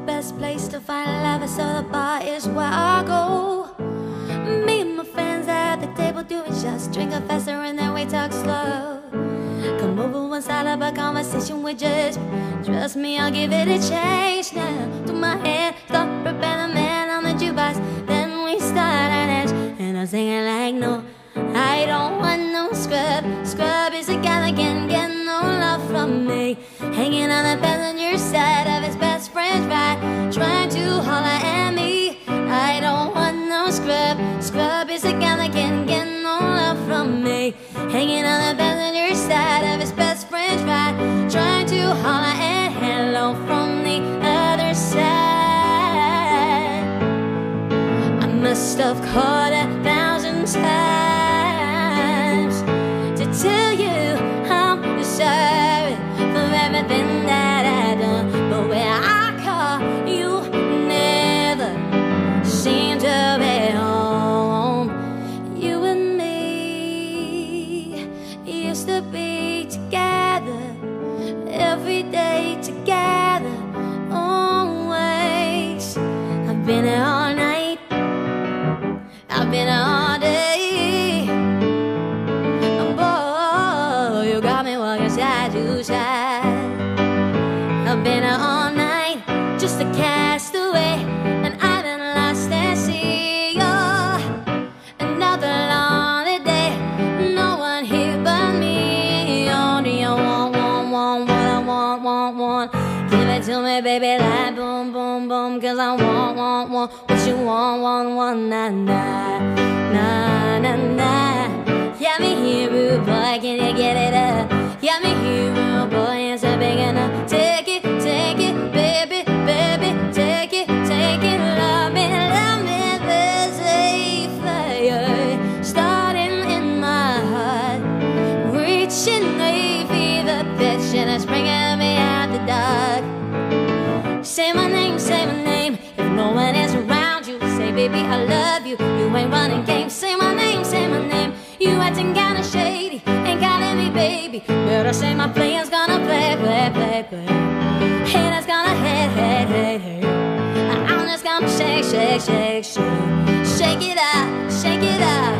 best place to find love, so the bar is where I go. Me and my friends at the table doing shots, drinking faster and then we talk slow. Come over one side of a conversation with just trust me, I'll give it a change now. Do my hand, stop, prepare the man on the jukebox, then we start a dance. And I'm singing like, no, I don't want no scrub. Scrub is a guy that can't get no love from me, hanging on the passenger side of his best friend's ride, trying to holler at me. I don't want no scrub. Scrub is a guy that can't get no love from me, hanging on the passenger side of his best friend's ride, trying to holler at hello from the other side. I must have called 1,000 times to tell you I'm sorry for everything that I've done, but when I call, you never seem to be home. You and me used to be together, every day together, always. I've been here all night, I've been here all day. Boy, you got me walking side to side. I've been here all night, just a castaway, and I've been lost at sea. Oh, another lonely day, no one here but me. Only I want what I want. Give it to me, baby, like boom, boom, boom. Cause I want what you want, nah, nah, nah, nah, nah. Yeah, me here, rude boy, can you get it up? Yeah, me here, rude boy, it's a big enough. Take it, baby, baby, take it, love me, there's a fire starting in my heart, reaching a fever pitch, and it's bringing me out the dark. Say my name, if no one is around you, say baby I love you, you ain't running games. Say my name, you acting kinda shady, ain't calling me baby, but I say my player's gonna play. Haters gonna hate. I'm just gonna shake it out.